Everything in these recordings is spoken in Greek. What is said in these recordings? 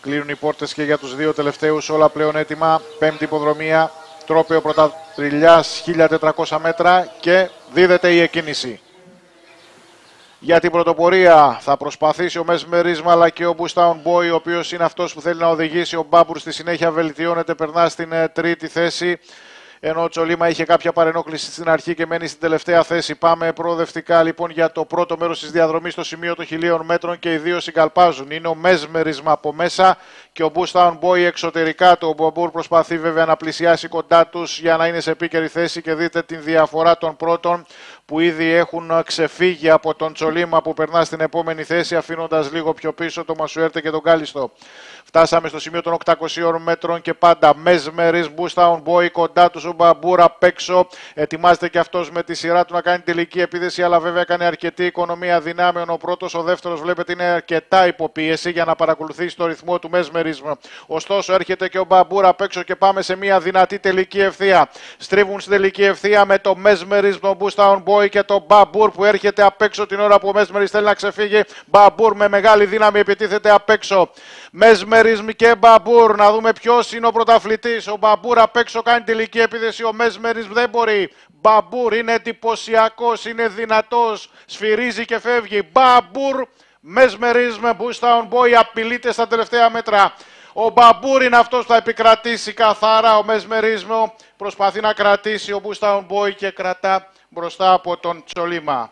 Κλείνουν οι πόρτες και για τους δύο τελευταίους, όλα πλέον έτοιμα. Πέμπτη υποδρομία, τρόπαιο Πρωτατριλιάς, 1400 μέτρα και δίδεται η εκκίνηση. Για την πρωτοπορία θα προσπαθήσει ο Mesmerism αλλά και ο Bustown Boy, ο οποίος είναι αυτός που θέλει να οδηγήσει. Ο Μπάμπουρ στη συνέχεια βελτιώνεται, περνά στην τρίτη θέση. Ενώ ο Τσολίμα είχε κάποια παρενόχληση στην αρχή και μένει στην τελευταία θέση. Πάμε προοδευτικά λοιπόν για το πρώτο μέρος της διαδρομής στο σημείο των 1000 μέτρων και οι δύο συγκαλπάζουν. Είναι ο Mesmerism από μέσα και ο Bustown Boy εξωτερικά του. Ο Μπαμπούρ προσπαθεί βέβαια να πλησιάσει κοντά τους για να είναι σε επίκαιρη θέση και δείτε την διαφορά των πρώτων που ήδη έχουν ξεφύγει από τον Τσολίμα που περνά στην επόμενη θέση, αφήνοντας λίγο πιο πίσω τον Μασουέρτε και τον Κάλιστο. Φτάσαμε στο σημείο των 800 μέτρων και πάντα Mesmerism, Bustown Boy κοντά τους, ο Μπαμπούρ απ' έξω. Ετοιμάζεται και αυτός με τη σειρά του να κάνει τελική επίδεση, αλλά βέβαια έκανε αρκετή οικονομία δυνάμεων. Ο πρώτος, ο δεύτερος βλέπετε είναι αρκετά υποπίεση για να παρακολουθήσει το ρυθμό του Mesmerism. Ωστόσο έρχεται και ο Μπαμπούρ απ' έξω και πάμε σε μια δυνατή τελική ευθεία. Στρίβουν στην τελική ευθεία με το Mesmerism, τον Bustown Boy και τον Μπαμπούρ που έρχεται απ' έξω την ώρα που ο Mesmerism θέλει να ξεφύγει. Μπαμπούρ με μεγάλη δύναμη επιτίθεται απ' έξω. Mesmerism και Μπαμπούρ, να δούμε ποιος είναι ο πρωταθλητής. Ο Μπαμπούρ απ' έξω κάνει τελική επίθεση, ο Mesmerism δεν μπορεί. Μπαμπούρ είναι εντυπωσιακός, είναι δυνατός, σφυρίζει και φεύγει. Μπαμπούρ, Mesmerism, Bustown Boy απειλείται στα τελευταία μέτρα. Ο Μπαμπούρ είναι αυτός που θα επικρατήσει καθαρά. Ο Mesmerism προσπαθεί να κρατήσει, ο Bustown Boy και κρατά μπροστά από τον Τσολίμα.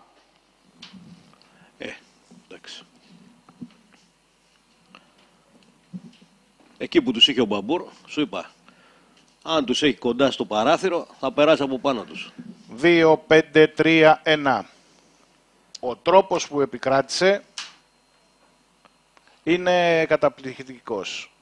Εντάξει. Εκεί που τους είχε ο Μπαμπούρ, σου είπα, αν τους έχει κοντά στο παράθυρο, θα περάσει από πάνω τους. 2-5-3-1. Ο τρόπος που επικράτησε είναι καταπληκτικός.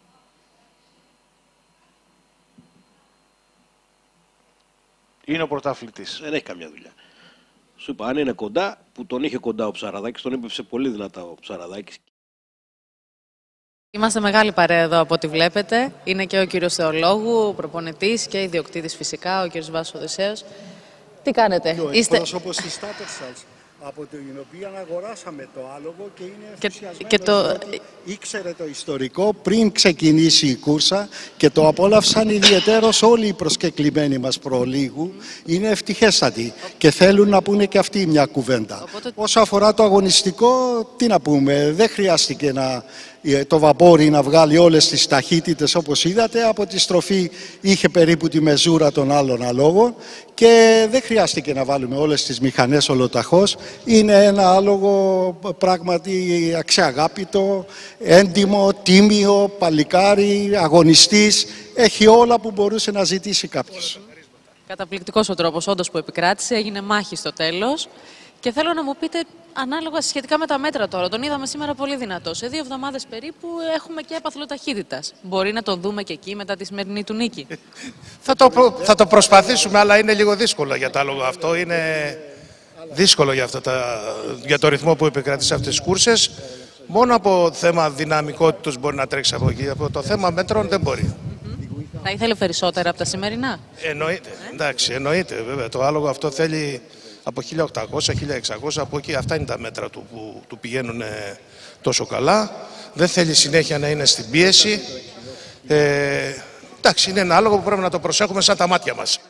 Είναι ο πρωταθλητής. Δεν έχει καμιά δουλειά. Σου είπα, αν είναι κοντά, που τον είχε κοντά ο Ψαραδάκης, τον έπεψε πολύ δυνατά ο Ψαραδάκης. Είμαστε μεγάλη παρέα εδώ από ό,τι βλέπετε. Είναι και ο κύριος Θεολόγου, ο προπονητής και ιδιοκτήτης φυσικά, ο κύριος Βάσος Οδυσσέος. Τι κάνετε? Και ο εκπρόσωπος της Tattersall's, από την οποία αγοράσαμε το άλογο και είναι ενθουσιασμένος. Ήξερε το ιστορικό πριν ξεκινήσει η κούρσα και το απόλαυσαν ιδιαιτέρως όλοι οι προσκεκλημένοι μας προλίγου. Είναι ευτυχέστατοι και θέλουν να πούνε και αυτοί μια κουβέντα. Όσο αφορά το αγωνιστικό, τι να πούμε, δεν χρειάστηκε το βαμπόρι να βγάλει όλες τις ταχύτητες όπως είδατε. Από τη στροφή είχε περίπου τη μεζούρα των άλλων αλόγων και δεν χρειάστηκε να βάλουμε όλες τις μηχανές ολοταχώς. Είναι ένα άλογο πράγματι αξιαγάπητο, έντιμο, τίμιο, παλικάρι, αγωνιστής. Έχει όλα που μπορούσε να ζητήσει κάποιος. Καταπληκτικός ο τρόπος όντως που επικράτησε, έγινε μάχη στο τέλος. Και θέλω να μου πείτε, ανάλογα σχετικά με τα μέτρα τώρα, τον είδαμε σήμερα πολύ δυνατό. Σε 2 εβδομάδες περίπου έχουμε και έπαθλο ταχύτητας. Μπορεί να τον δούμε και εκεί μετά τη σημερινή του νίκη? Θα το προσπαθήσουμε, αλλά είναι λίγο δύσκολο για το άλογο αυτό. Είναι δύσκολο για το ρυθμό που επικρατεί σε αυτές τις κούρσες. Μόνο από θέμα δυναμικότητας μπορεί να τρέξει από εκεί. Από το θέμα μέτρων δεν μπορεί. Θα ήθελε περισσότερα από τα σημερινά? Εννοείται, εντάξει, εννοείται βέβαια. Το άλογο αυτό θέλει από 1800, 1600, από εκεί αυτά είναι τα μέτρα του που του πηγαίνουν τόσο καλά. Δεν θέλει συνέχεια να είναι στην πίεση. Εντάξει, είναι ένα άλογο που πρέπει να το προσέχουμε σαν τα μάτια μας.